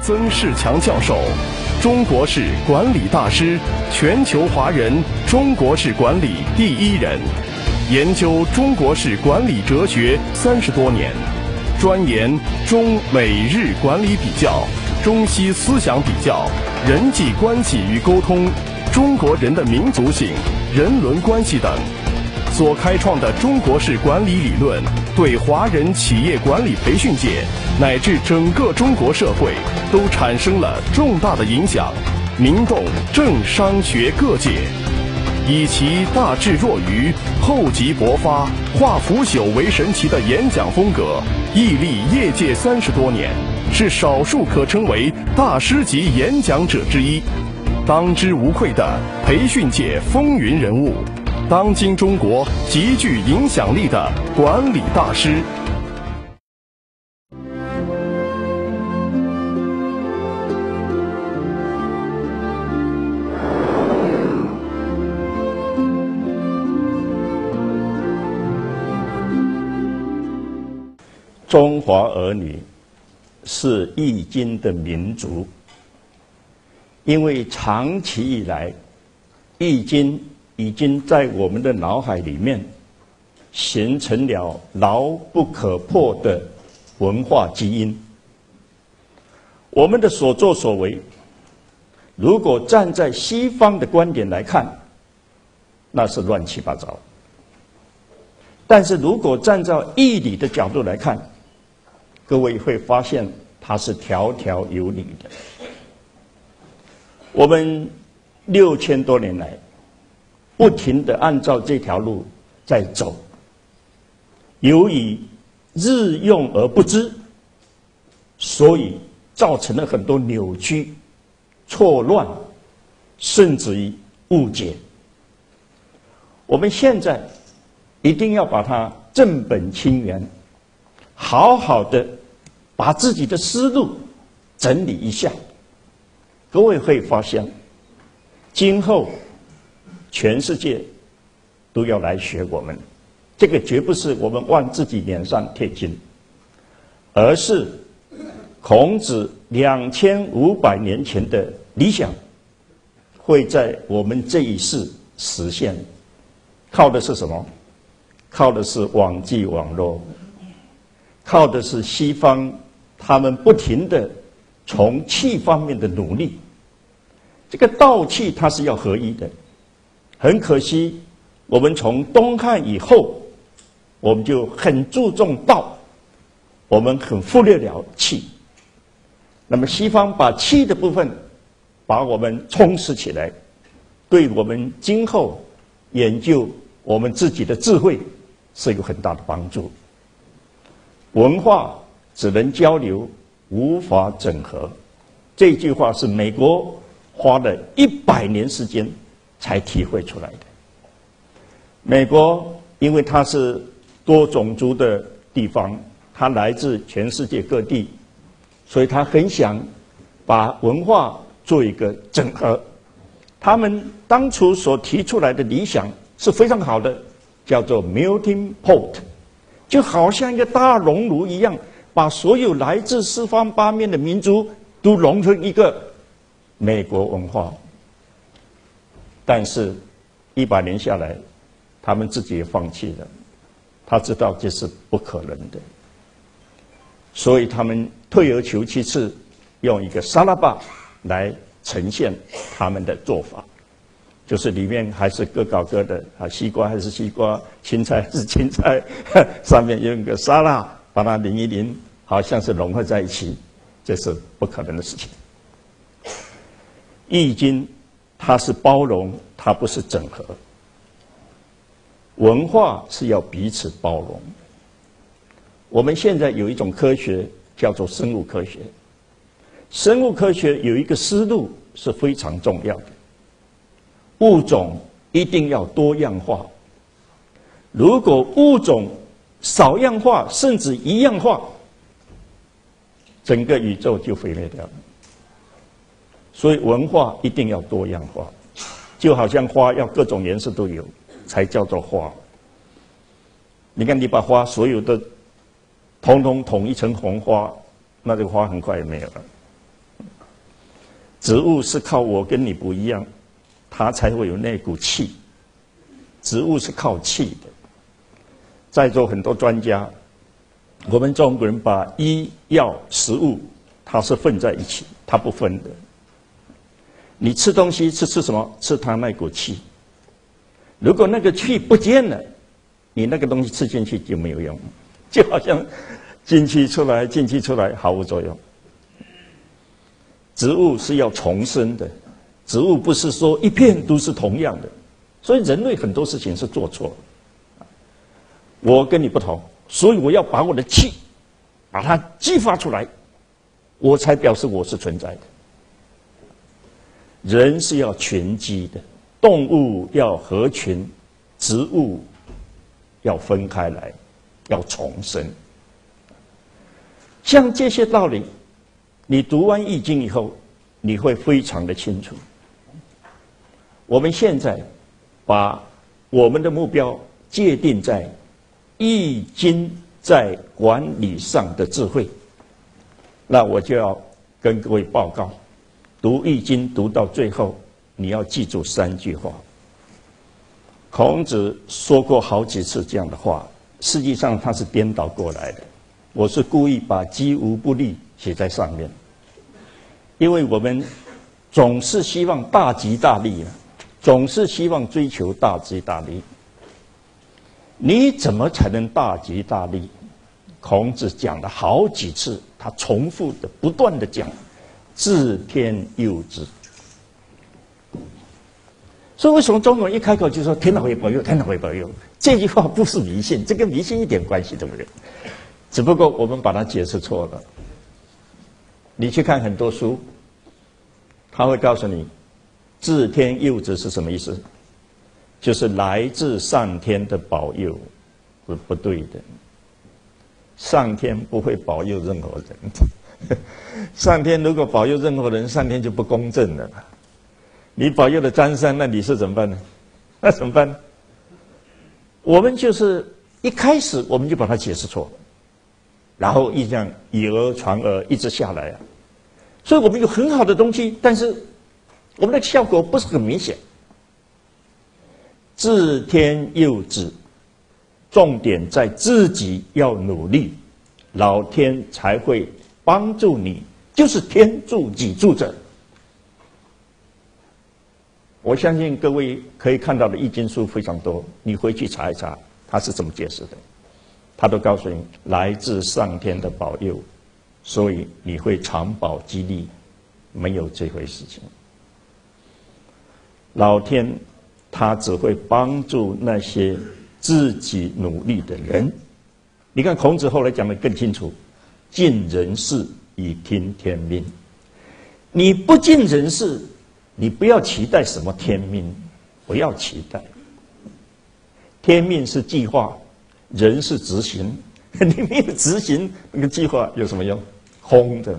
曾仕强教授，中国式管理大师，全球华人中国式管理第一人，研究中国式管理哲学30多年，专研中美日管理比较、中西思想比较、人际关系与沟通、中国人的民族性、人伦关系等。所开创的中国式管理理论，对华人企业管理培训界乃至整个中国社会都产生了重大的影响，鸣动政商学各界。以其大智若愚、厚积薄发、化腐朽为神奇的演讲风格，屹立业界30多年，是少数可称为大师级演讲者之一，当之无愧的培训界风云人物，当今中国极具影响力的管理大师。 中华儿女是易经的民族，因为长期以来，易经已经在我们的脑海里面形成了牢不可破的文化基因。我们的所作所为，如果站在西方的观点来看，那是乱七八糟；但是如果站在义理的角度来看，各位会发现它是条条有理的。我们6000多年来，不停地按照这条路在走，由于日用而不知，所以造成了很多扭曲、错乱，甚至于误解。我们现在一定要把它正本清源，好好的把自己的思路整理一下。各位会发现，今后全世界都要来学我们，这个绝不是我们往自己脸上贴金，而是孔子2500年前的理想会在我们这一世实现。靠的是什么？靠的是网际网络，靠的是西方他们不停的从气方面的努力。这个道气它是要合一的，很可惜我们从东汉以后，我们就很注重道，我们很忽略了气。那么西方把气的部分把我们充实起来，对我们今后研究我们自己的智慧是有很大的帮助。文化只能交流，无法整合，这句话是美国花了100年时间才体会出来的。美国因为它是多种族的地方，它来自全世界各地，所以它很想把文化做一个整合。他们当初所提出来的理想是非常好的，叫做 melting pot， 就好像一个大熔炉一样，把所有来自四方八面的民族都融成一个美国文化。但是100年下来，他们自己也放弃了，他知道这是不可能的，所以他们退而求其次，用一个沙拉吧来呈现他们的做法，就是里面还是各搞各的啊，西瓜还是西瓜，青菜还是青菜，上面用一个沙拉把它淋一淋，好像是融合在一起，这是不可能的事情。易经它是包容，它不是整合。文化是要彼此包容。我们现在有一种科学叫做生物科学，生物科学有一个思路是非常重要的，物种一定要多样化。如果物种少样化甚至一样化，整个宇宙就毁灭掉了。所以文化一定要多样化，就好像花要各种颜色都有才叫做花。你看，你把花所有的统统统一成红花，那这个花很快也没有了。 植物是靠我跟你不一样，它才会有那股气。植物是靠气的。在座很多专家，我们中国人把医药食物它是混在一起，它不分的。你吃东西是吃什么？吃它那股气。如果那个气不见了，你那个东西吃进去就没有用，就好像进气出来，进气出来毫无作用。植物是要重生的，植物不是说一片都是同样的，所以人类很多事情是做错了。我跟你不同，所以我要把我的气把它激发出来，我才表示我是存在的。人是要群居的，动物要合群，植物要分开来，要重生。像这些道理，你读完《易经》以后，你会非常的清楚。我们现在把我们的目标界定在《易经》在管理上的智慧，那我就要跟各位报告，读《易经》读到最后，你要记住3句话。孔子说过好几次这样的话，实际上他是颠倒过来的。我是故意把击无不利写在上面，因为我们总是希望大吉大利啊，总是希望追求大吉大利。你怎么才能大吉大利？孔子讲了好几次，他重复的不断的讲，自天佑之。所以为什么中国人一开口就说天道会保佑，天道会保佑？这句话不是迷信，这跟迷信一点关系都没有。只不过我们把它解释错了。你去看很多书，他会告诉你，自天佑之是什么意思？就是来自上天的保佑，是不对的。上天不会保佑任何人。上天如果保佑任何人，上天就不公正了。你保佑了张三，那你是怎么办呢？那怎么办呢？我们就是一开始我们就把它解释错了，然后一这样以讹传讹，一直下来啊。所以我们有很好的东西，但是我们的效果不是很明显。自天佑之，重点在自己要努力，老天才会帮助你，就是天助己助者。我相信各位可以看到的易经书非常多，你回去查一查，他是怎么解释的。他都告诉你，来自上天的保佑，所以你会长保吉利，没有这回事情。老天他只会帮助那些自己努力的人。你看孔子后来讲得更清楚，尽人事以听天命。你不尽人事，你不要期待什么天命，不要期待。天命是计划，人是执行。你没有执行，那个计划有什么用？空的。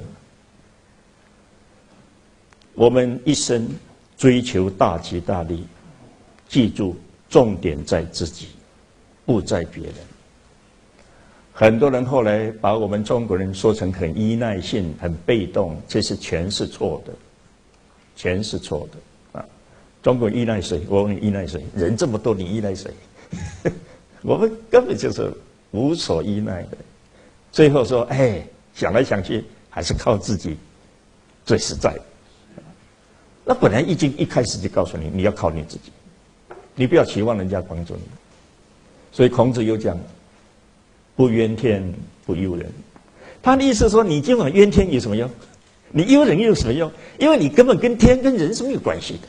我们一生追求大吉大利，记住重点在自己，不在别人。很多人后来把我们中国人说成很依赖性、很被动，这是全是错的。全是错的啊！中国依赖谁？我问你依赖谁？人这么多，你依赖谁？我们根本就是无所依赖的。最后说，哎，想来想去，还是靠自己最实在。那本来易经一开始就告诉你，你要靠你自己，你不要期望人家帮助你。所以孔子又讲，不怨天，不尤人。他的意思说，你今晚怨天有什么用？你忧人又有什么用？因为你根本跟天跟人是没有关系的。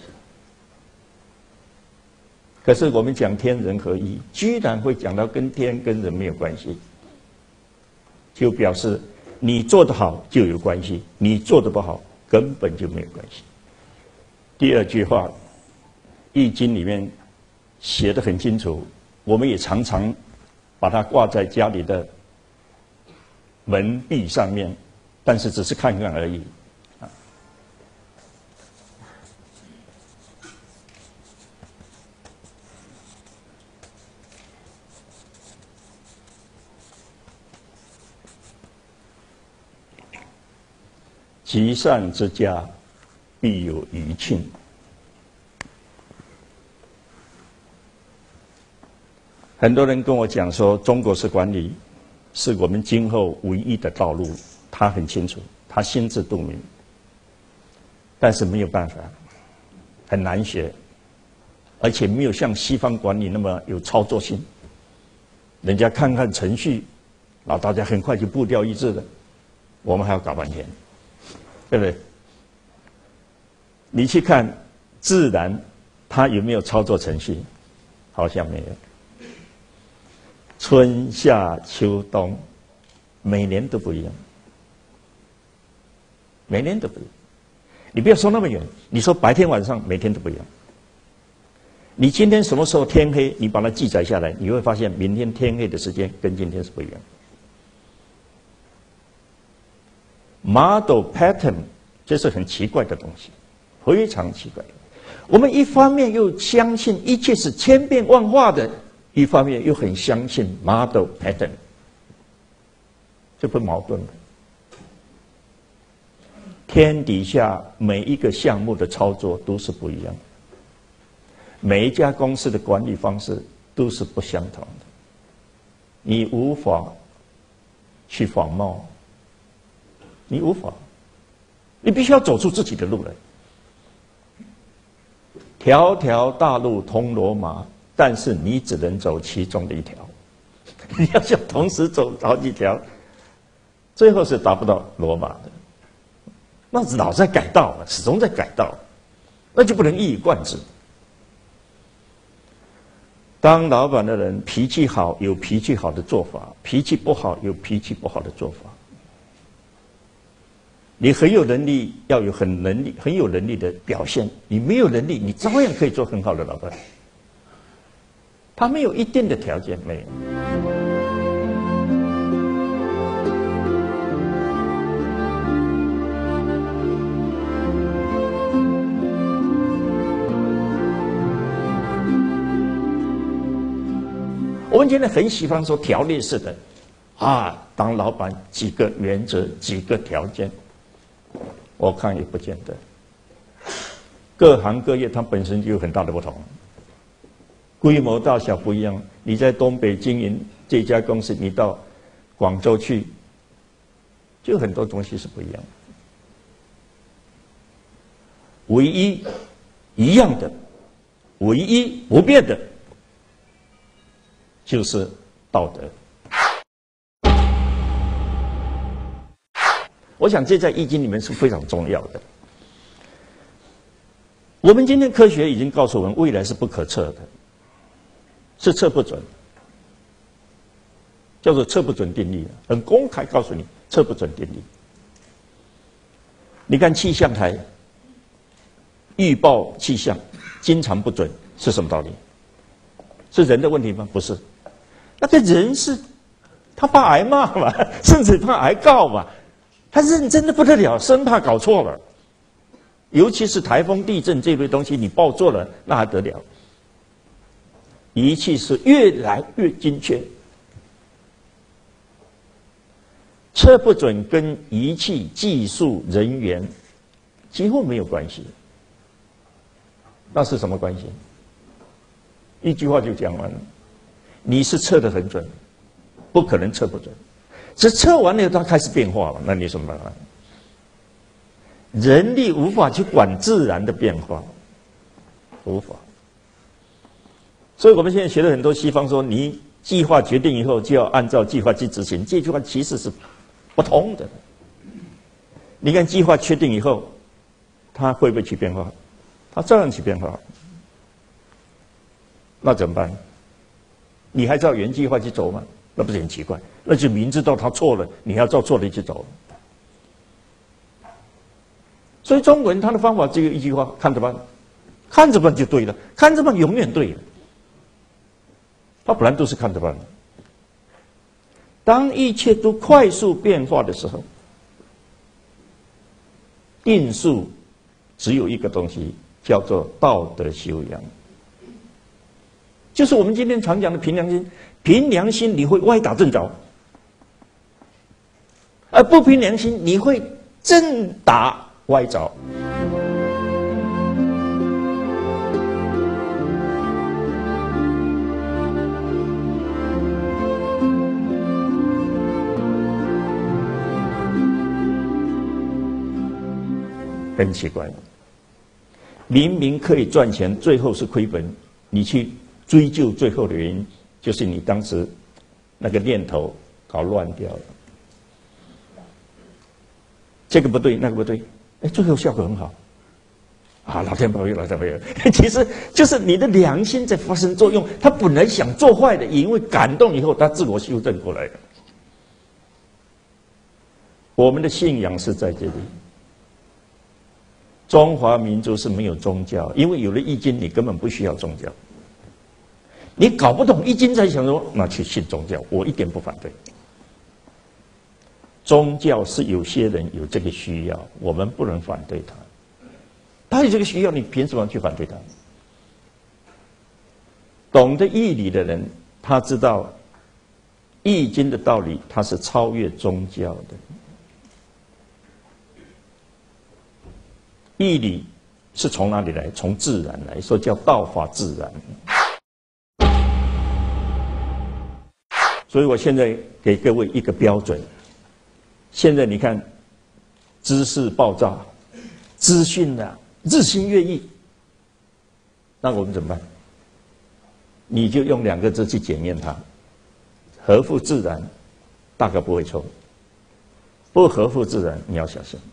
可是我们讲天人合一，居然会讲到跟天跟人没有关系，就表示你做得好就有关系，你做得不好根本就没有关系。第二句话，《易经》里面写得很清楚，我们也常常把它挂在家里的门壁上面，但是只是看看而已。积善之家， 必有余庆。很多人跟我讲说，中国式管理是我们今后唯一的道路，他很清楚，他心知肚明，但是没有办法，很难学，而且没有像西方管理那么有操作性。人家看看程序，然后大家很快就步调一致了，我们还要搞半天，对不对？你去看自然，它有没有操作程序？好像没有。春夏秋冬，每年都不一样，每年都不一样。你不要说那么远，你说白天晚上每天都不一样。你今天什么时候天黑，你把它记载下来，你会发现明天天黑的时间跟今天是不一样。Model pattern 这是很奇怪的东西，非常奇怪。我们一方面又相信一切是千变万化的，一方面又很相信 model pattern， 这不矛盾的。天底下每一个项目的操作都是不一样的。每一家公司的管理方式都是不相同的，你无法去仿冒，你无法，你必须要走出自己的路来。条条大路通罗马，但是你只能走其中的一条，你要想同时走好几条，最后是达不到罗马的。那老在改道，始终在改道，那就不能一以贯之。当老板的人脾气好，有脾气好的做法；脾气不好，有脾气不好的做法。你很有能力，要有很有能力的表现；你没有能力，你照样可以做很好的老板。他没有一定的条件，没有。我们今天很喜欢说条列式的，当老板几个原则、几个条件，我看也不见得。各行各业它本身就有很大的不同，规模大小不一样。你在东北经营这家公司，你到广州去，就很多东西是不一样。唯一一样的，唯一不变的，就是道德。我想这在易经里面是非常重要的。我们今天科学已经告诉我们，未来是不可测的，是测不准，叫做测不准定律，很公开告诉你测不准定律。你看气象台预报气象经常不准，是什么道理？是人的问题吗？不是，那个人是他怕挨骂嘛，甚至怕挨告嘛，他认真的不得了，生怕搞错了。尤其是台风、地震这类东西，你报错了，那还得了？仪器是越来越精确，测不准跟仪器、技术人员几乎没有关系。那是什么关系？一句话就讲完了，你是测得很准，不可能测不准。只测完了，它开始变化了，那你有什么办法？人力无法去管自然的变化，无法。所以我们现在学了很多西方说，你计划决定以后就要按照计划去执行，这句话其实是不通的。你看计划确定以后，它会不会起变化？它照样起变化。那怎么办？你还照原计划去走吗？那不是很奇怪？那就明知道他错了，你还要照错的去走。所以中国人他的方法只有一句话：看着办，看着办就对了，看着办永远对了。他本来都是看着办的。当一切都快速变化的时候，定数只有一个东西，叫做道德修养。就是我们今天常讲的凭良心，凭良心你会歪打正着，而不凭良心你会正打歪着。 很奇怪，明明可以赚钱，最后是亏本，你去追究最后的原因，就是你当时那个念头搞乱掉了，这个不对，那个不对，哎，最后效果很好。啊，老天保佑，老天保佑！其实就是你的良心在发生作用。他本来想做坏的，也因为感动以后，他自我修正过来了。我们的信仰是在这里。中华民族是没有宗教，因为有了易经，你根本不需要宗教。你搞不懂易经，才想说那去信宗教，我一点不反对。宗教是有些人有这个需要，我们不能反对他。他有这个需要，你凭什么去反对他？懂得义理的人，他知道易经的道理，他是超越宗教的。义理是从哪里来？从自然来，所以叫道法自然。所以我现在给各位一个标准。现在你看，知识爆炸，资讯啊日新月异，那我们怎么办？你就用2个字去检验它，合乎自然，大概不会错；不合乎自然，你要小心。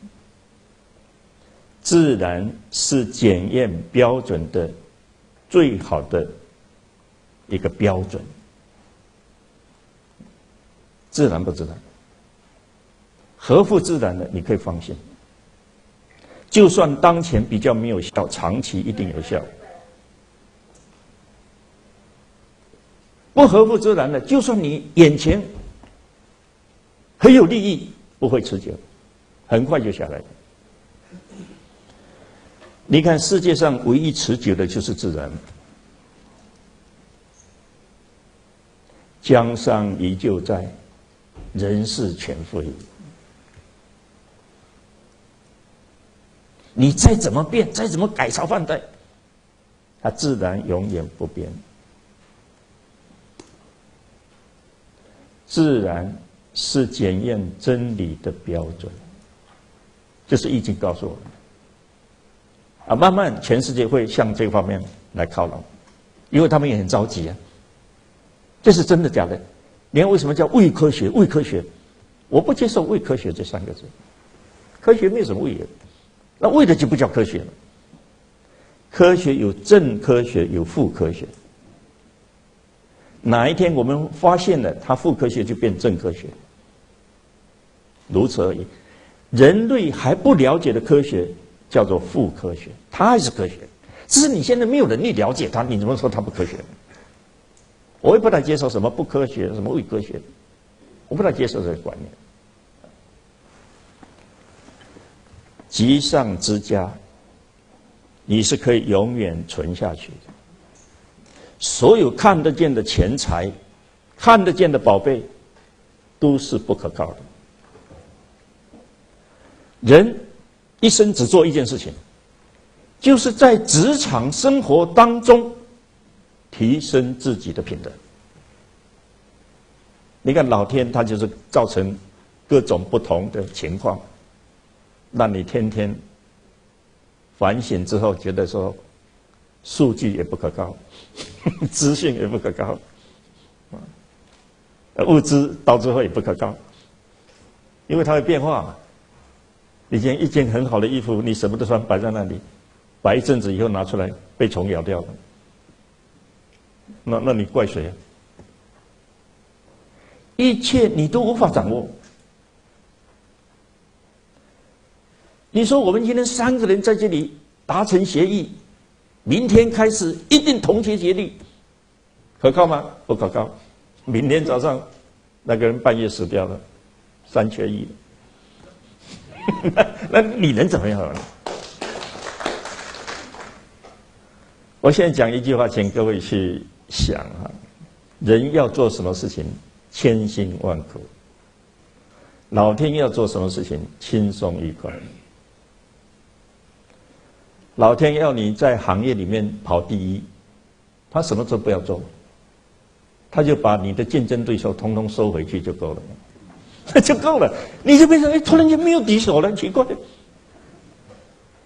自然是检验标准的最好的一个标准。自然不自然？合乎自然的，你可以放心。就算当前比较没有效，长期一定有效。不合乎自然的，就算你眼前很有利益，不会持久，很快就下来了。你看世界上唯一持久的就是自然。江山依旧在，人事全非。你再怎么变，再怎么改朝换代，它自然永远不变。自然是检验真理的标准，这是易经告诉我们。啊，慢慢全世界会向这方面来靠拢，因为他们也很着急啊。这是真的假的？你看为什么叫伪科学？伪科学，我不接受伪科学这3个字。科学没有什么伪的。那伪的就不叫科学了。科学有正科学，有负科学。哪一天我们发现了它负科学，就变正科学，如此而已。人类还不了解的科学叫做负科学，它还是科学，只是你现在没有能力了解它，你怎么说它不科学？我也不太接受什么不科学、什么伪科学，我不太接受这个观念。积善之家，你是可以永远存下去的。所有看得见的钱财、看得见的宝贝，都是不可靠的。人一生只做一件事情，就是在职场生活当中提升自己的品德。你看老天他就是造成各种不同的情况，让你天天反省之后觉得说数据也不可靠，资讯也不可靠，物资到最后也不可靠，因为它会变化嘛。以前一件很好的衣服，你舍不得穿，摆在那里，摆一阵子以后拿出来被虫咬掉了，那你怪谁啊？一切你都无法掌握。你说我们今天3个人在这里达成协议，明天开始一定同心协力，可靠吗？不可靠。明天早上那个人半夜死掉了，3缺1那你能怎么样呢？我现在讲一句话，请各位去想啊，人要做什么事情，千辛万苦；老天要做什么事情，轻松愉快。老天要你在行业里面跑第一，他什么都不要做，他就把你的竞争对手统统收回去就够了，那就够了。你就变成突然间没有敌手了，奇怪。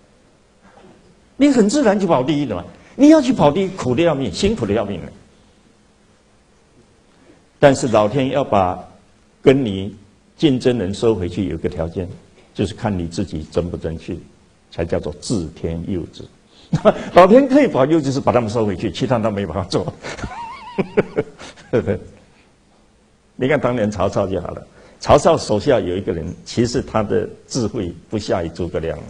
你很自然就跑第一了嘛。你要去跑第一，苦的要命，辛苦的要命了。但是老天要把跟你竞争人收回去，有一个条件，就是看你自己争不争气，才叫做自天佑之。老天可以保佑，就是把他们收回去，其他他没办法做。你看当年曹操就好了，曹操手下有一个人，其实他的智慧不下于诸葛亮了，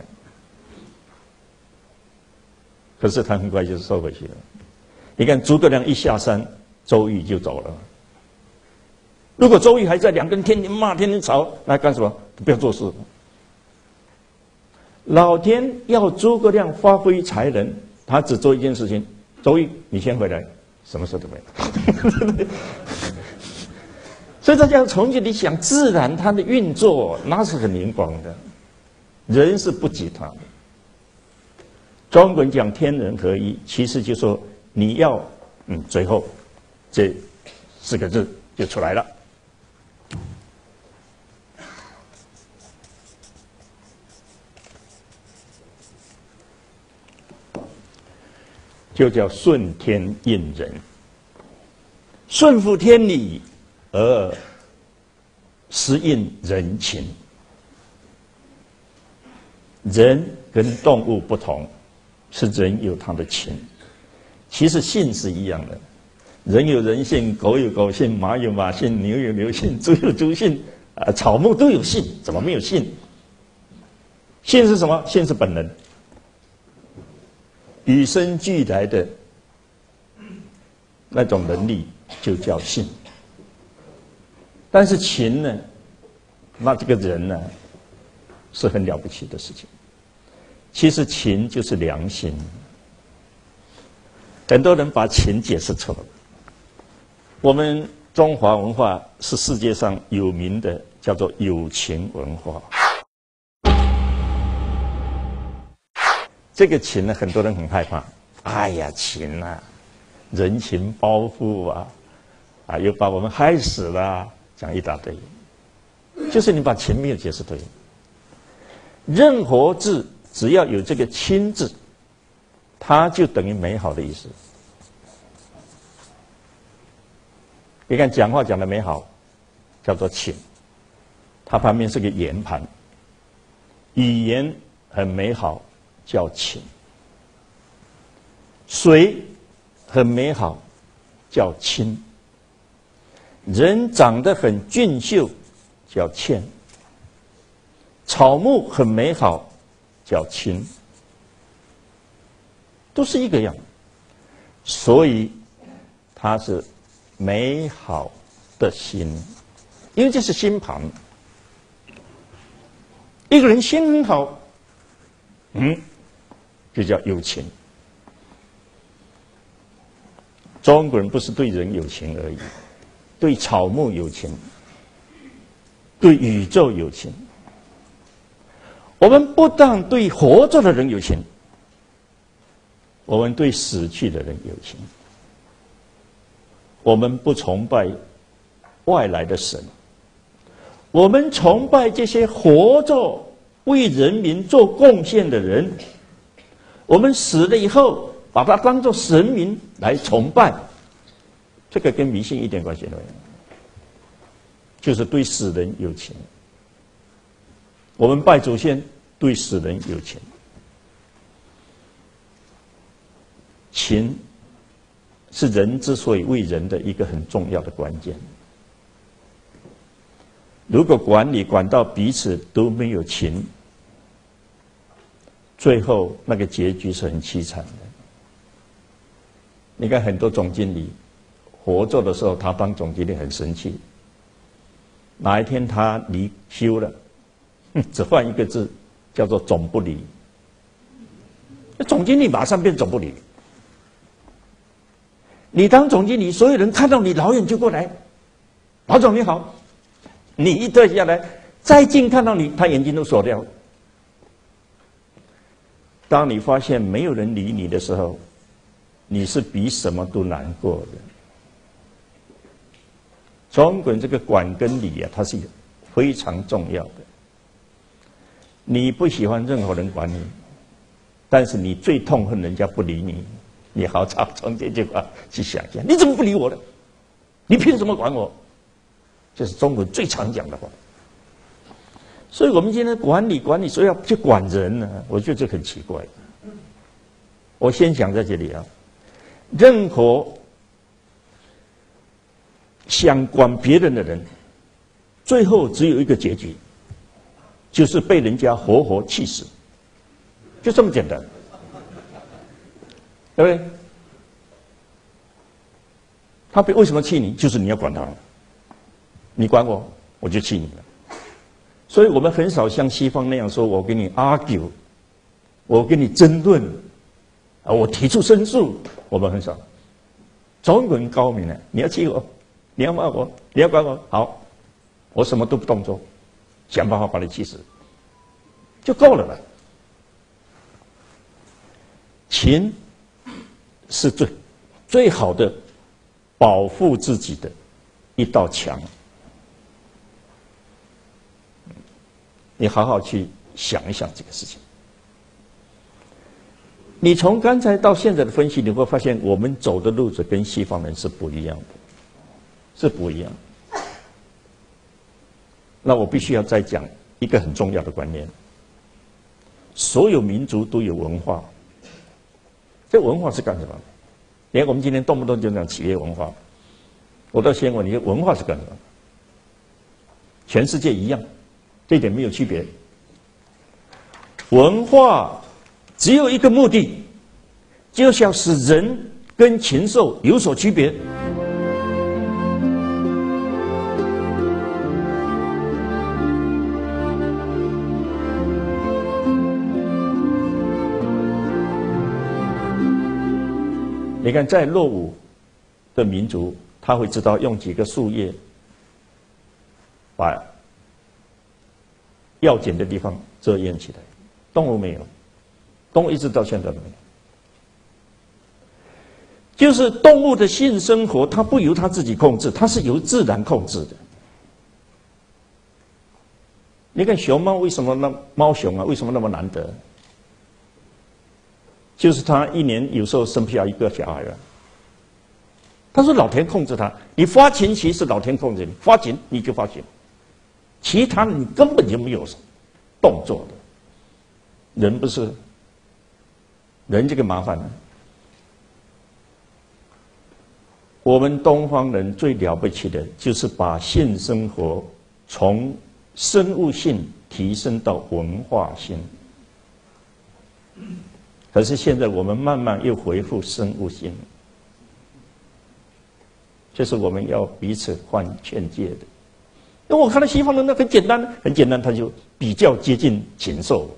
可是他很快就收回去了。你看诸葛亮一下山，周瑜就走了。如果周瑜还在，两个人天天骂，天天吵，那干什么？不要做事。老天要诸葛亮发挥才能，他只做一件事情：周瑜，你先回来，什么事都没有。所以大家要从这里想，自然它的运作那是很灵光的，人是不及他的。中国人讲天人合一，其实就说你要最后这4个字就出来了。就叫顺天应人，顺服天理而适应人情。人跟动物不同，是人有他的情，其实性是一样的。人有人性，狗有狗性，马有马性，牛有牛性，猪有猪性，草木都有性，怎么没有性？性是什么？性是本能。与生俱来的那种能力就叫性。但是情呢，那这个人呢，是很了不起的事情。其实情就是良心。很多人把情解释错了。我们中华文化是世界上有名的，叫做有情文化。这个情呢，很多人很害怕。哎呀，情啊，人情包袱啊，又把我们害死了，讲一大堆。就是你把情没有解释对。任何字只要有这个亲字，它就等于美好的意思。你看讲话讲得美好，叫做情，它旁边是个言旁，语言很美好。叫情，水很美好，叫清；人长得很俊秀，叫倩；草木很美好，叫青，都是一个样。所以它是美好的心，因为这是心旁。一个人心很好，就叫有情。中国人不是对人有情而已，对草木有情，对宇宙有情。我们不但对活着的人有情，我们对死去的人有情。我们不崇拜外来的神，我们崇拜这些活着为人民做贡献的人。我们死了以后，把它当作神明来崇拜，这个跟迷信一点关系都没有，就是对死人有情。我们拜祖先，对死人有情。情是人之所以为人的一个很重要的关键。如果管到彼此都没有情，最后那个结局是很凄惨的。你看很多总经理活着的时候，他当总经理很生气，哪一天他离休了，只换一个字，叫做总不离。总经理马上变总不离。你当总经理，所有人看到你老远就过来，老总你好，你一退下来，再近看到你，他眼睛都锁掉。当你发现没有人理你的时候，你是比什么都难过的。中国人这个管跟理啊，它是非常重要的。你不喜欢任何人管你， 但是你最痛恨人家不理你，你好从这句话去想一下，你怎么不理我呢？你凭什么管我？这是中国最常讲的话。所以我们今天管理，所以要去管人呢，我觉得这很奇怪。我先讲在这里啊，任何想管别人的人，最后只有一个结局，就是被人家活活气死，就这么简单，对不对？他为什么气你？就是你要管他，你管我，我就气你了。所以我们很少像西方那样说，我跟你 argue， 我跟你争论，啊，我提出申诉，我们很少。中国人高明了，你要气我，你要骂我，你要管我，好，我什么都不动作，想办法把你气死，就够了吧？情是最好的保护自己的一道墙。你好好去想一想这个事情。你从刚才到现在的分析，你会发现我们走的路子跟西方人是不一样的，是不一样。那我必须要再讲一个很重要的观念：所有民族都有文化。这文化是干什么？连我们今天动不动就讲企业文化，我倒先问你，文化是干什么？全世界一样。这一点没有区别。文化只有一个目的，就是要使人跟禽兽有所区别。你看，在落伍的民族，他会知道用几个树叶把要紧的地方遮掩起来，动物没有，动物一直到现在都没有。就是动物的性生活，它不由它自己控制，它是由自然控制的。你看熊猫为什么猫熊啊为什么那么难得？就是它一年有时候生不下一个小孩啊。他说老天控制它，你发情期是老天控制你，发情你就发情。其他的你根本就没有动作的，人不是，人这个麻烦呢。我们东方人最了不起的就是把性生活从生物性提升到文化性。可是现在我们慢慢又恢复生物性，这是我们要彼此换劝诫的。因为我看到西方人那很简单，很简单，他就比较接近禽兽。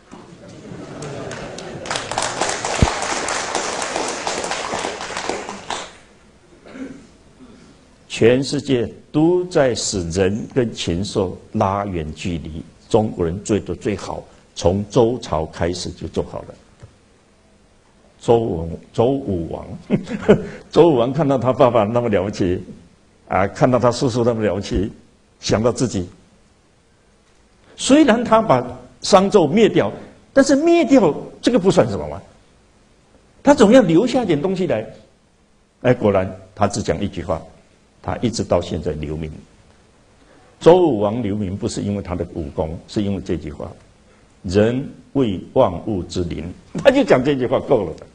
全世界都在使人跟禽兽拉远距离，中国人做得最好，从周朝开始就做好了。周武王，周武王看到他爸爸那么了不起，啊，看到他叔叔那么了不起。想到自己，虽然他把商纣灭掉，但是灭掉这个不算什么嘛，他总要留下点东西来。哎，果然他只讲一句话，他一直到现在留名。周武王留名不是因为他的武功，是因为这句话：人为万物之灵。他就讲这句话够了的。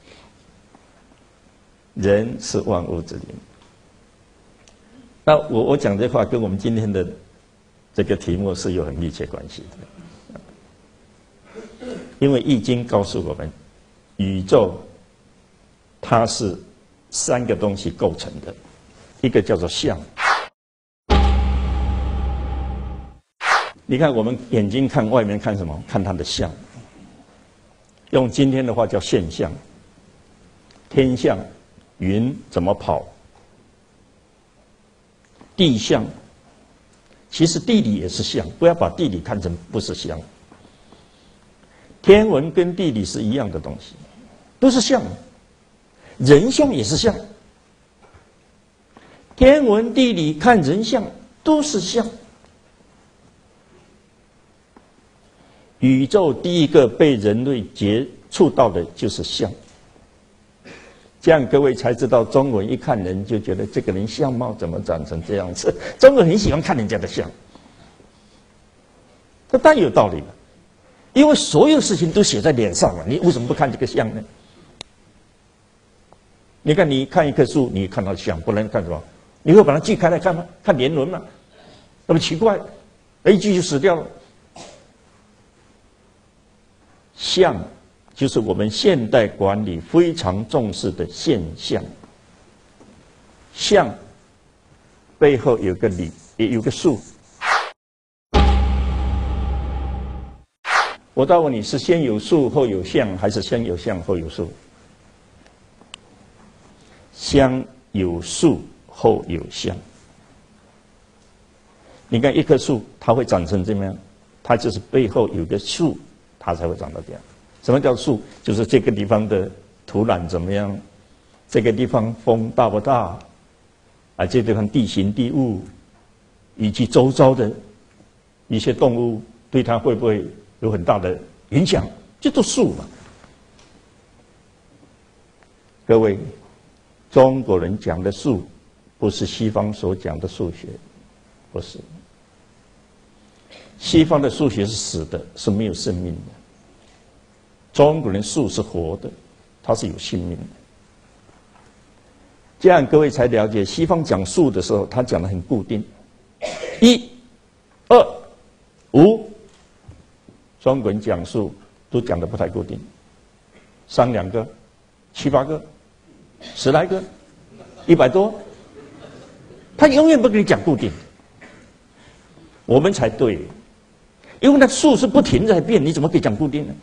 人是万物之灵。那我讲这话跟我们今天的这个题目是有很密切关系的，因为《易经》告诉我们，宇宙它是3个东西构成的，一个叫做象。你看我们眼睛看外面看什么？看它的象。用今天的话叫现象，天象，云怎么跑？地象，其实地理也是象，不要把地理看成不是象。天文跟地理是一样的东西，都是象。人象也是象，天文地理看人象都是象。宇宙第一个被人类触到的就是相。这样各位才知道，中国人一看人就觉得这个人相貌怎么长成这样子。中国人很喜欢看人家的相，这当然有道理了，因为所有事情都写在脸上了，你为什么不看这个相呢？你看，你看一棵树，你看到相，不能看什么？你会把它锯开来看吗？看年轮吗？那么奇怪，一锯就死掉了。相就是我们现代管理非常重视的现象。相背后有个理，也有个数。我倒问你，是先有数后有相，还是先有相后有数？先有数后有相。你看一棵树，它会长成这样，它就是背后有个树，它才会长到这样。什么叫树？就是这个地方的土壤怎么样，这个地方风大不大，啊，这个地方地形地物，以及周遭的一些动物对它会不会有很大的影响，这都树嘛。各位，中国人讲的数，不是西方所讲的数学，不是。西方的数学是死的，是没有生命的。中国人数是活的，它是有生命的。这样各位才了解，西方讲数的时候，他讲的很固定，1、2、5。中国人讲数都讲的不太固定，3、2个、7、8个、10来个、100多，他永远不给你讲固定。我们才对，因为那数是不停在变，你怎么可以讲固定呢？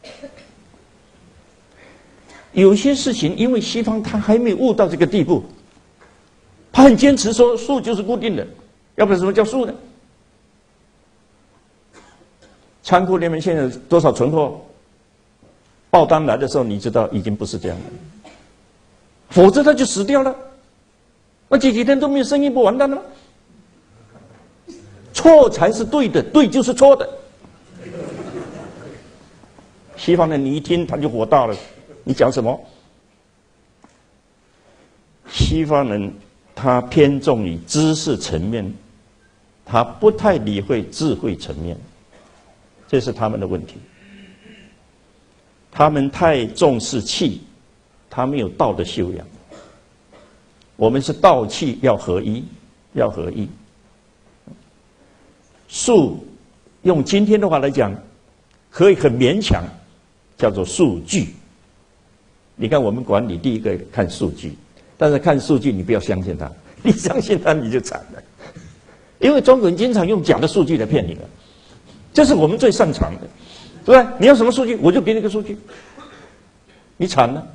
有些事情，因为西方他还没有悟到这个地步，他很坚持说数就是固定的，要不然什么叫数呢？仓库里面现在多少存货？报单来的时候，你知道已经不是这样了，否则他就死掉了。那这几天都没有生意，不完蛋了吗？错才是对的，对就是错的。西方人你一听他就火大了，你讲什么？西方人他偏重于知识层面，他不太理会智慧层面，这是他们的问题。他们太重视气，他没有道的修养。我们是道气要合一，要合一。数用今天的话来讲，可以很勉强，叫做数据。你看我们管理第一个看数据，但是看数据你不要相信它，你相信它你就惨了。因为中国人经常用假的数据来骗你了，这是我们最擅长的，对不对？你要什么数据，我就给你个数据，你惨了。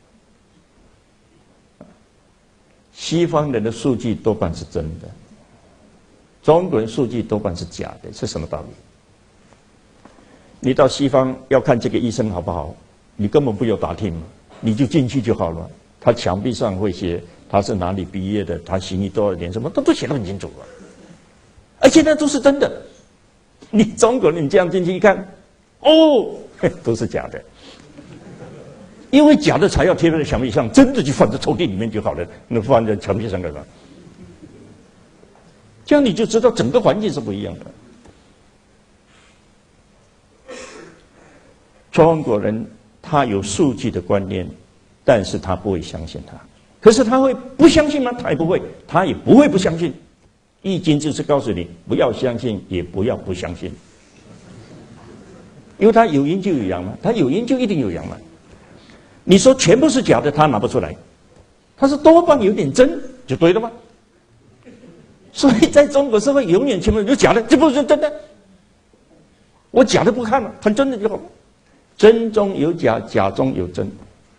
西方人的数据多半是真的，中国人数据多半是假的，是什么道理？你到西方要看这个医生好不好，你根本不用打听，你就进去就好了。他墙壁上会写他是哪里毕业的，他行医多少年，什么都写得很清楚了，而且那都是真的。你中国人你这样进去一看，哦，都是假的。因为假的才要贴在墙壁上，真的就放在抽屉里面就好了，那放在墙壁上干嘛？这样你就知道整个环境是不一样的。中国人他有数据的观念，但是他不会相信他。可是他会不相信吗？他也不会，他也不会不相信。易经就是告诉你，不要相信，也不要不相信，因为他有阴就有阳嘛，他有阴就一定有阳嘛。你说全部是假的，他拿不出来，他是多半有点真，就对了吗？所以在中国社会，永远全部有假的，这不是真的。我假的不看了，看真的就好了。真中有假，假中有真，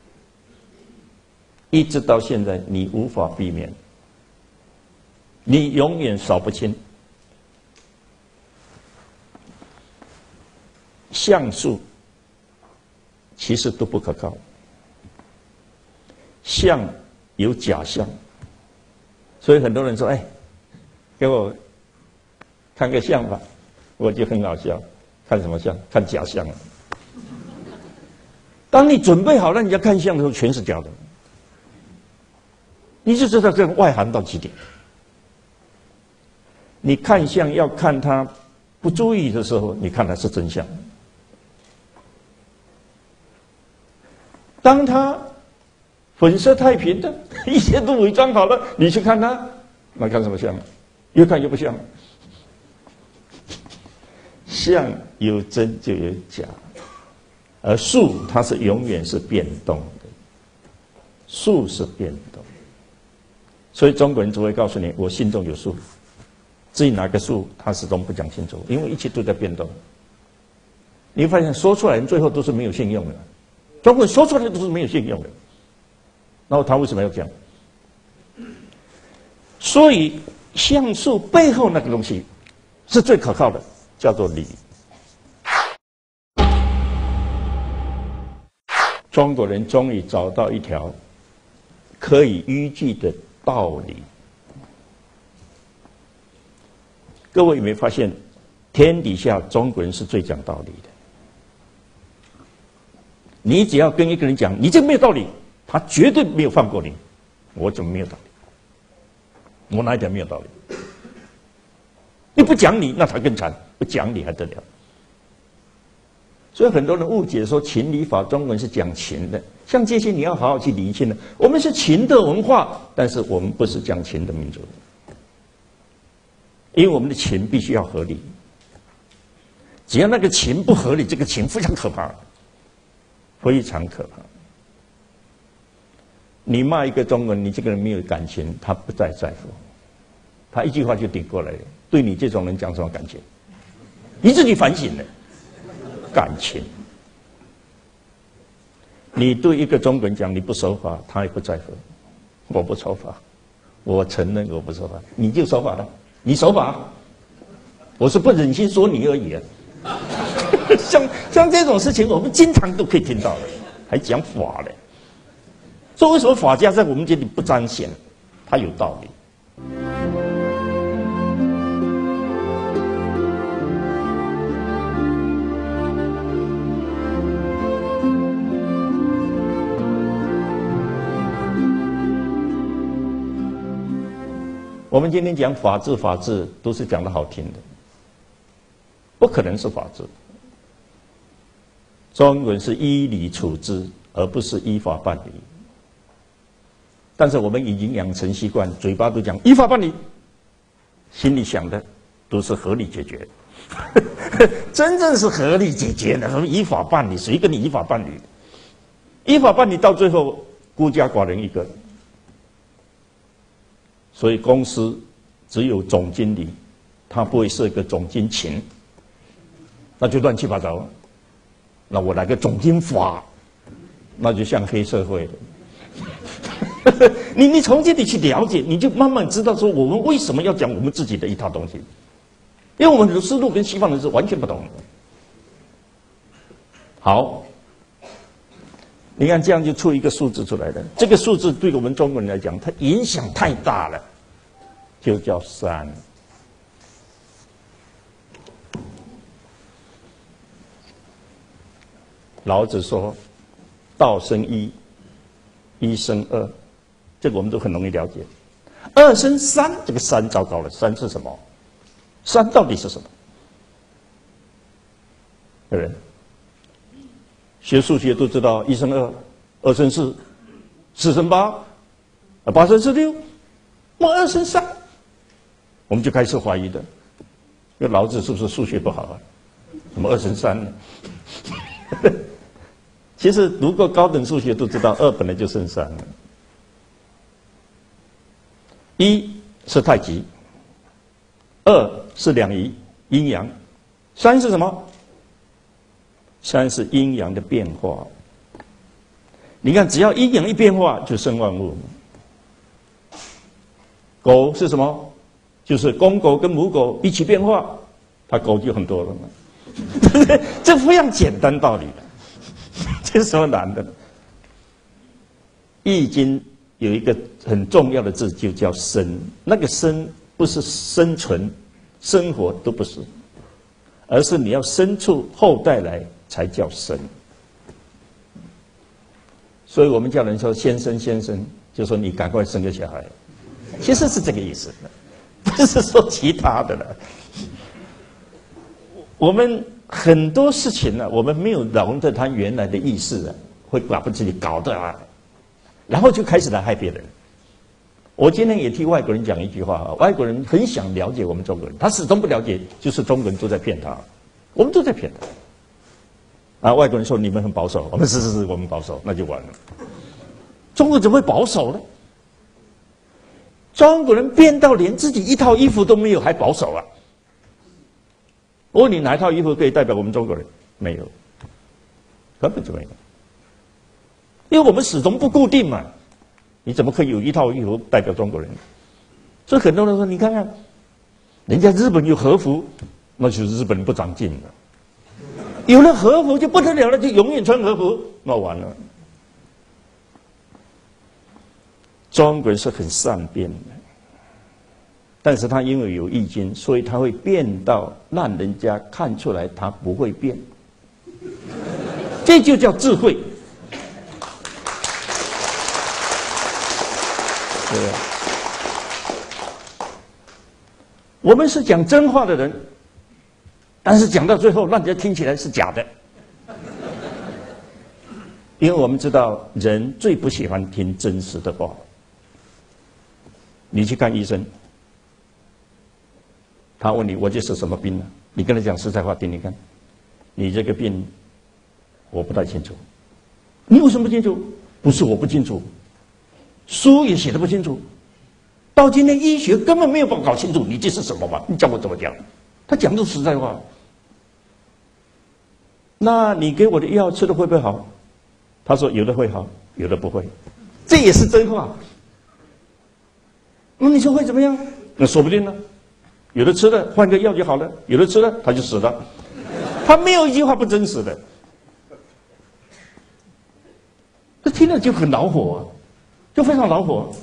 一直到现在，你无法避免，你永远扫不清。相术其实都不可靠。相有假象，所以很多人说：“哎，给我看个相吧。”我就很好笑，看什么相？看假相。 当你准备好让人家看相的时候，全是假的，你就知道这个外行到极点。你看相要看他不注意的时候，你看他是真相。当他粉色太平的，一切都伪装好了，你去看他，那看什么相？越看越不像。相有真就有假，而术它是永远是变动的，术是变动。所以中国人只会告诉你，我心中有数。至于哪个数，他始终不讲清楚，因为一切都在变动。你会发现说出来人最后都是没有信用的，中国人说出来都是没有信用的。然后他为什么要讲？所以相术背后那个东西是最可靠的，叫做理。中国人终于找到一条可以依据的道理。各位有没有发现，天底下中国人是最讲道理的？你只要跟一个人讲你这没有道理，他绝对没有放过你。我怎么没有道理？我哪一点没有道理？你不讲理，那他更惨，不讲理还得了？所以很多人误解说情理法中文是讲情的，像这些你要好好去理清的。我们是情的文化，但是我们不是讲情的民族。因为我们的情必须要合理，只要那个情不合理，这个情非常可怕，非常可怕。你骂一个中国人，你这个人没有感情，他不再在乎，他一句话就顶过来了。对你这种人讲什么感情？你自己反省了，感情。你对一个中国人讲你不守法，他也不在乎。我不守法，我承认我不守法，你就守法了。你守法，我是不忍心说你而已啊。像这种事情，我们经常都可以听到的，还讲法嘞。所以为什么法家在我们这里不彰显？他有道理。我们今天讲法治，法治都是讲的好听的，不可能是法治。中国人是依理处之，而不是依法办理。但是我们已经养成习惯，嘴巴都讲依法办理，心里想的都是合理解决。真正是合理解决的，什么依法办理？谁跟你依法办理？依法办理到最后孤家寡人一个。所以公司只有总经理，他不会设一个总经情，那就乱七八糟了。那我来个总经法，那就像黑社会了。你从这里去了解，你就慢慢知道说我们为什么要讲我们自己的一套东西，因为我们的思路跟西方人是完全不同的。好，你看这样就出一个数字出来了。这个数字对我们中国人来讲，它影响太大了，就叫3。老子说：“道生一，一生二。”这个我们都很容易了解。2生3，这个3糟糕了，3是什么？3到底是什么？有人学数学都知道，1生2， 2生4， 4生8， 8生16，那2生3，我们就开始怀疑的，因为老子是不是数学不好啊？怎么2生3呢？其实读过高等数学都知道，2本来就生3了。1是太极，2是两仪，阴阳，3是什么？3是阴阳的变化。你看，只要阴阳一变化，就生万物。狗是什么？就是公狗跟母狗一起变化，它狗就很多了嘛。这非常简单道理的，这是什么难的呢？《易经》有一个很重要的字，就叫生。那个生不是生存、生活都不是，而是你要生出后代来才叫生。 所以我们叫人说先生先生，就说你赶快生个小孩，其实是这个意思，不是说其他的了。我们很多事情呢，我们没有融着他原来的意思啊，会把自己搞得啊，然后就开始来害别人。我今天也替外国人讲一句话啊，外国人很想了解我们中国人，他始终不了解，就是中国人都在骗他，我们都在骗他。啊，外国人说你们很保守，我们是，我们保守，那就完了。中国怎么会保守呢？中国人变到连自己一套衣服都没有，还保守啊？我问你，哪一套衣服可以代表我们中国人？没有，根本就没有，因为我们始终不固定嘛。你怎么可以有一套衣服代表中国人？所以很多人说，你看看，人家日本有和服，那就是日本人不长进了。有了和服就不得了了，就永远穿和服，那完了。中国人是很善变的，但是他因为有易经，所以他会变到让人家看出来他不会变，这就叫智慧。对啊，我们是讲真话的人，但是讲到最后，让人家听起来是假的，因为我们知道人最不喜欢听真实的话。你去看医生，他问你我这是什么病呢？你跟他讲实在话听听看，你这个病我不太清楚。你为什么不清楚？不是我不清楚，书也写的不清楚。到今天医学根本没有办法搞清楚你这是什么嘛？你叫我怎么讲？他讲的实在话。那你给我的药吃的会不会好？他说有的会好，有的不会，这也是真话。那你说会怎么样？那说不定呢。有的吃了换个药就好了，有的吃了他就死了。他没有一句话不真实的。这听了就很恼火啊，就非常恼火。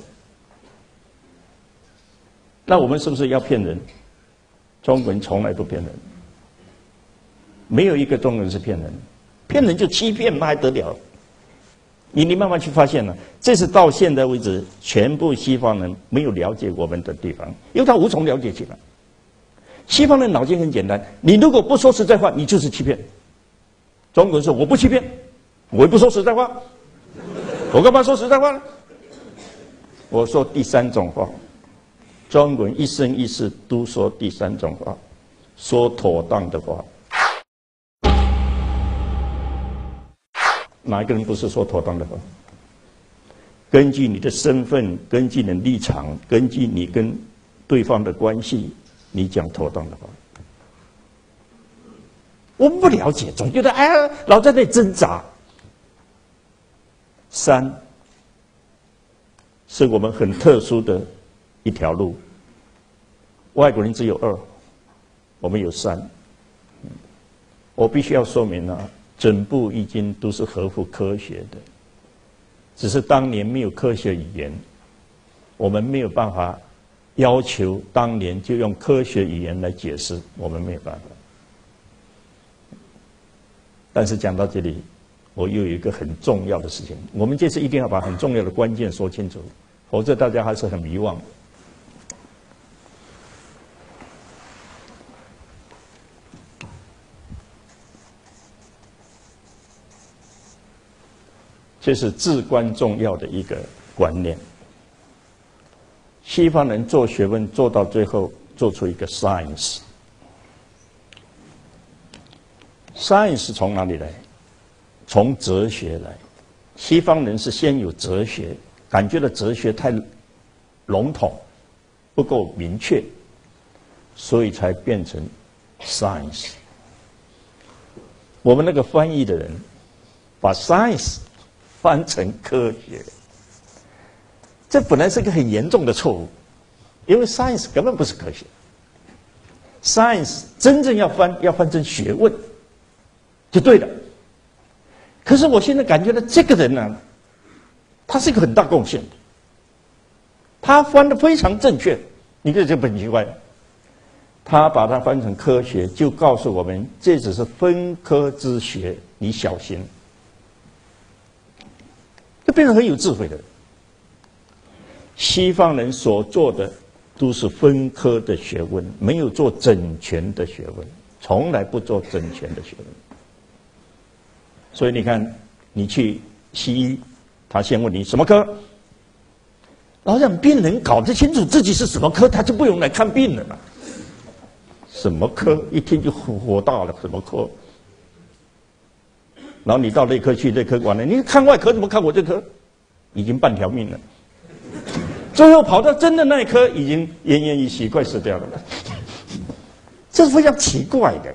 那我们是不是要骗人？中国人从来不骗人，没有一个中国人是骗人，骗人就欺骗，那还得了？你慢慢去发现了，这是到现在为止，全部西方人没有了解我们的地方，因为他无从了解起来。西方人脑筋很简单，你如果不说实在话，你就是欺骗。中国人说我不欺骗，我也不说实在话，我干嘛说实在话呢？我说第三种话，中国人一生一世都说第三种话，说妥当的话。哪一个人不是说妥当的话？根据你的身份，根据你的立场，根据你跟对方的关系，你讲妥当的话。我们不了解，总觉得哎呀，老在那里挣扎。三，是我们很特殊的一条路。外国人只有二，我们有三。我必须要说明啊。整部易经都是合乎科学的，只是当年没有科学语言，我们没有办法要求当年就用科学语言来解释，我们没有办法。但是讲到这里，我又有一个很重要的事情，我们这次一定要把很重要的关键说清楚，否则大家还是很迷惘。这是至关重要的一个观念。西方人做学问做到最后，做出一个 science。science 从哪里来？从哲学来。西方人是先有哲学，感觉到哲学太笼统，不够明确，所以才变成 science。我们那个翻译的人把 science翻成科学，这本来是个很严重的错误，因为 science 根本不是科学。science 真正要翻成学问，就对了。可是我现在感觉到这个人呢，他是一个很大贡献的，他翻得非常正确。你看这很奇怪，他把它翻成科学，就告诉我们这只是分科之学，你小心。 变成很有智慧的。西方人所做的都是分科的学问，没有做整全的学问，从来不做整全的学问。所以你看，你去西医，他先问你什么科，然后让病人搞得清楚自己是什么科，他就不用来看病了嘛。什么科，一听就火大了，什么科？然后你到内科去，内科完了，你看外科怎么看我这科？已经半条命了。最后跑到真的那一科，已经奄奄一息，快死掉了。这是非常奇怪的。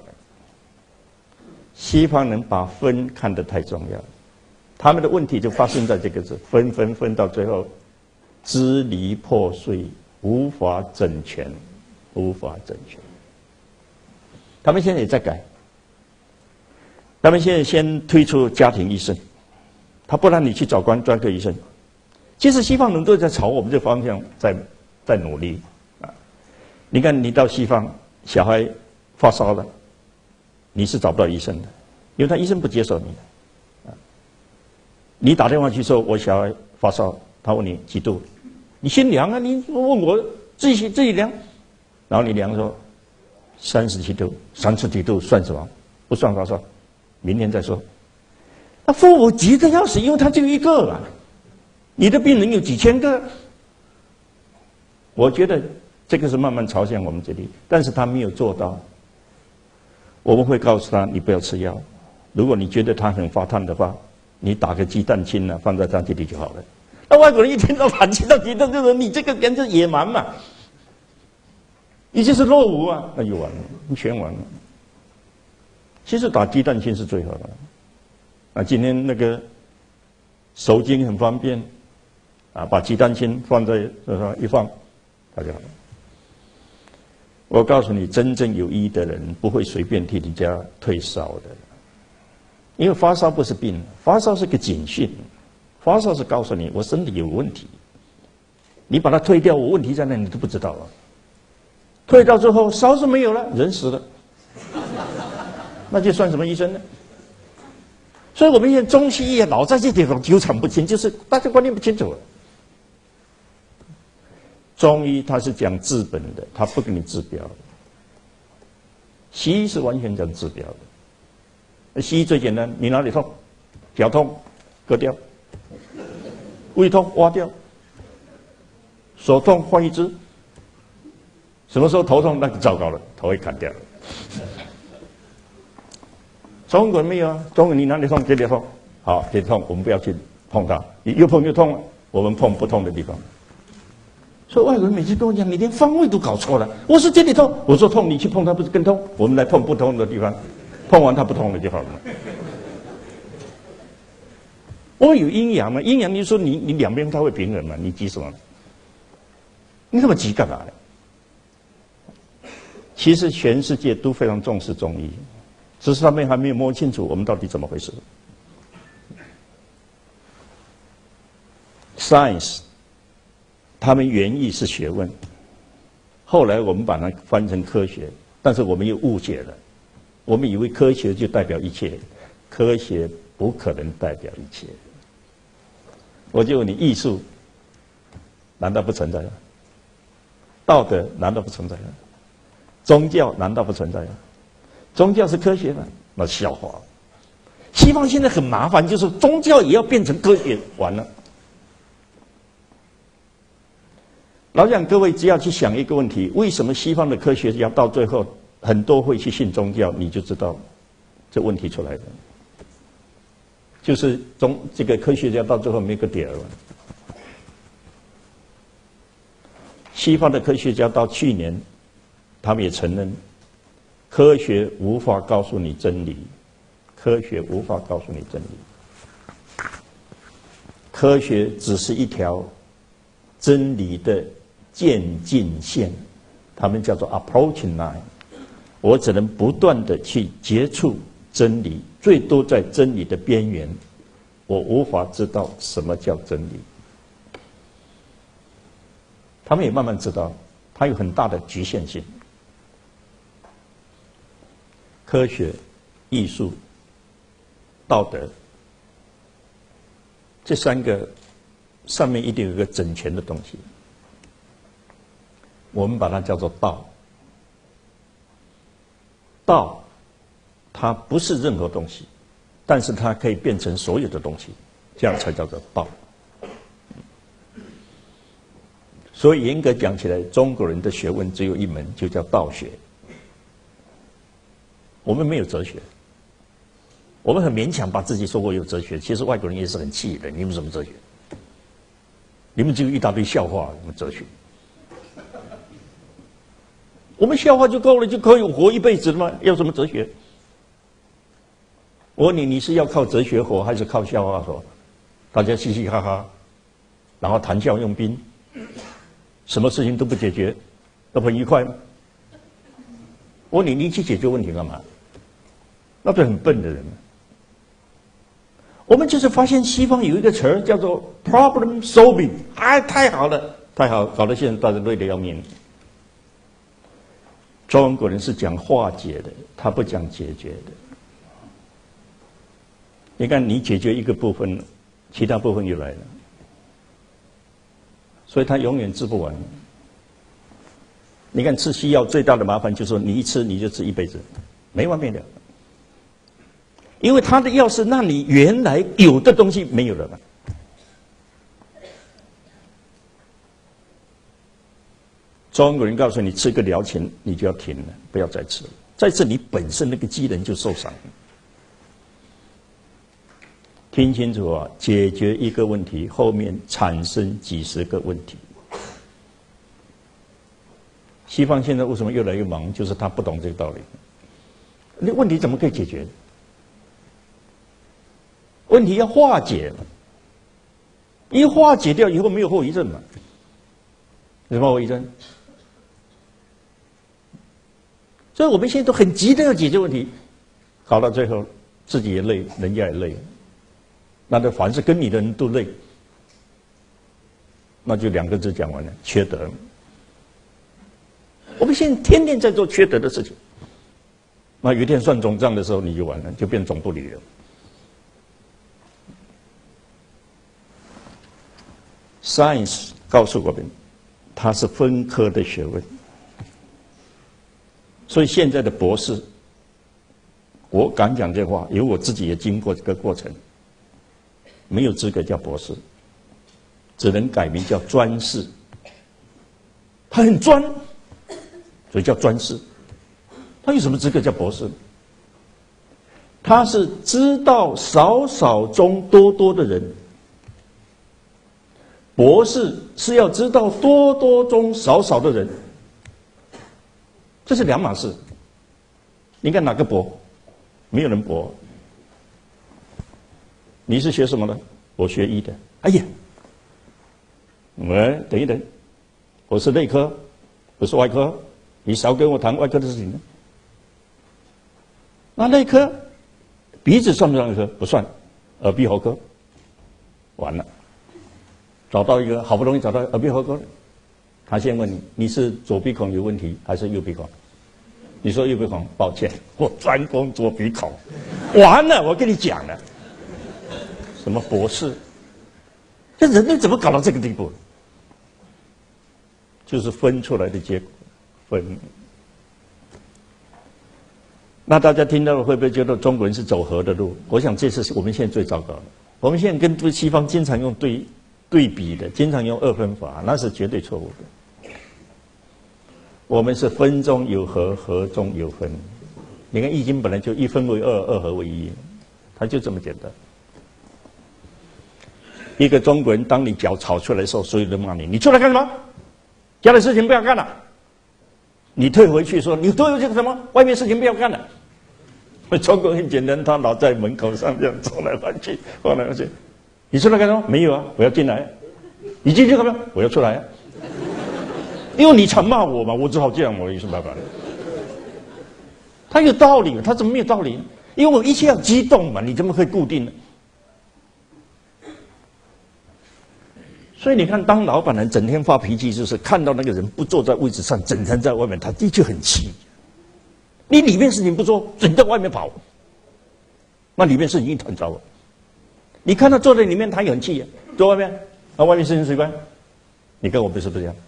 西方人把分看得太重要，他们的问题就发生在这个字，分到最后支离破碎，无法整全，无法整全。他们现在也在改，他们现在先推出家庭医生，他不让你去找专科医生。其实西方人都在朝我们这方向在努力啊！你看，你到西方，小孩发烧了，你是找不到医生的，因为他医生不接受你的啊。你打电话去说，我小孩发烧，他问你几度，你先量啊，你问我自己量，然后你量说37度，37度算什么？不算发烧，明天再说。那父母急得要死，因为他只有一个啊。你的病人有几千个，我觉得这个是慢慢朝向我们这里，但是他没有做到。我们会告诉他，你不要吃药。如果你觉得他很发烫的话，你打个鸡蛋清放在他这里就好了。那外国人一听到打鸡蛋清，就说你这个简直野蛮嘛，你就是落伍啊，那就完了，你全完了。其实打鸡蛋清是最好的。啊，今天那个收精很方便。啊，把鸡蛋清放在上一放，它就好了。我告诉你，真正有医的人不会随便替人家退烧的，因为发烧不是病，发烧是个警讯，发烧是告诉你我身体有问题，你把它退掉，我问题在哪你都不知道了。退到之后烧是没有了，人死了，那就算什么医生呢？所以我们现在中西医老在这地方纠缠不清，就是大家观念不清楚了。中医它是讲治本的，它不给你治标的。西医是完全讲治标的。西医最简单，你哪里痛？脚痛，割掉；胃痛，挖掉；手痛，换一只。什么时候头痛？那就糟糕了，头会砍掉了。中国没有啊，中国你哪里痛？这里痛，好，这里痛，我们不要去碰它。你又碰就痛了，我们碰不痛的地方。所以外国人每次跟我讲，你连方位都搞错了。我说这里痛，我说痛，你去碰它不是更痛？我们来碰不痛的地方，碰完它不痛了就好了。我有阴阳嘛，阴阳你说你两边它会平衡嘛，你急什么？你那么急干嘛呢？其实全世界都非常重视中医，只是他们还没有摸清楚我们到底怎么回事。Science。他们原意是学问，后来我们把它翻成科学，但是我们又误解了。我们以为科学就代表一切，科学不可能代表一切。我就问你，艺术难道不存在吗？道德难道不存在吗？宗教难道不存在吗？宗教是科学吗？那笑话。西方现在很麻烦，就是宗教也要变成科学，完了。老讲各位只要去想一个问题，为什么西方的科学家到最后很多会去信宗教，你就知道这问题出来的，就是这个科学家到最后没个底儿了。西方的科学家到去年，他们也承认，科学无法告诉你真理，科学无法告诉你真理，科学只是一条真理的渐进线，他们叫做 approaching line。我只能不断的去接触真理，最多在真理的边缘，我无法知道什么叫真理。他们也慢慢知道，它有很大的局限性。科学、艺术、道德， 这三个上面一定有一个整全的东西，我们把它叫做道。道，它不是任何东西，但是它可以变成所有的东西，这样才叫做道。所以严格讲起来，中国人的学问只有一门，就叫道学。我们没有哲学，我们很勉强把自己说我有哲学，其实外国人也是很气的。你们什么哲学？你们只有一大堆笑话，什么哲学？我们笑话就够了，就可以活一辈子了吗？要什么哲学？我问你，你是要靠哲学活，还是靠笑话活？大家嘻嘻哈哈，然后谈笑用兵，什么事情都不解决，都很愉快吗？我问你，你去解决问题干嘛？那不是很笨的人吗？我们就是发现西方有一个词儿叫做 problem solving， 太好了，太好，搞得现在大家累得要命。中国人是讲化解的，他不讲解决的。你看，你解决一个部分，其他部分又来了，所以他永远治不完。你看吃西药最大的麻烦就是说，你一吃你就吃一辈子，没完没了。因为他的药是让你原来有的东西没有了嘛。中国人告诉你吃个疗程，你就要停了，不要再吃了。再吃你本身那个机能就受伤了。听清楚啊！解决一个问题，后面产生几十个问题。西方现在为什么越来越忙？就是他不懂这个道理。那问题怎么可以解决？问题要化解嘛，一化解掉以后没有后遗症嘛？有什么后遗症？所以我们现在都很急的要解决问题，搞到最后自己也累，人家也累，那就凡是跟你的人都累，那就两个字讲完了：缺德。我们现在天天在做缺德的事情，那有一天算总账的时候，你就完了，就变总部里了。Science 告诉我们，它是分科的学问，所以现在的博士，我敢讲这话，因为我自己也经过这个过程，没有资格叫博士，只能改名叫专士。他很专，所以叫专士。他有什么资格叫博士？他是知道少少中多多的人。博士是要知道多多中少少的人，这是两码事。你看哪个博？没有人博。你是学什么的？我学医的。哎呀，等一等，我是内科，不是外科，你少跟我谈外科的事情呢。那内科，鼻子算不算内科？不算，耳鼻喉科，完了。找到一个，好不容易找到耳鼻喉科，他先问你，你是左鼻孔有问题还是右鼻孔？你说右鼻孔，抱歉，我专攻左鼻孔。完了，我跟你讲了，什么博士？这人类怎么搞到这个地步？就是分出来的结果，分。那大家听到了会不会觉得中国人是走合的路？我想这是我们现在最糟糕的。我们现在跟西方经常用对比的，经常用二分法，那是绝对错误的。我们是分中有合，合中有分。你看《易经》本来就一分为二，二合为一，它就这么简单。一个中国人，当你脚吵出来的时候，所有人骂你，你出来干什么？家里事情不要干了。你退回去说，你退回去干什么？外面事情不要干了。中国很简单，他老在门口上这样走来翻去，翻来翻去。你出来干什么？没有啊，我要进来。你进去干嘛？我要出来啊。因为你常骂我嘛，我只好这样，我有什么办法？他有道理，他怎么没有道理？因为我一切要激动嘛，你怎么可以固定呢？所以你看，当老板人整天发脾气，就是看到那个人不坐在位置上，整天在外面，他的确很气。你里面事情不做，整在外面跑，那里面事情一团糟。 你看他坐在里面，他有气啊，坐外面，那外面是谁官？你跟我不是不一样。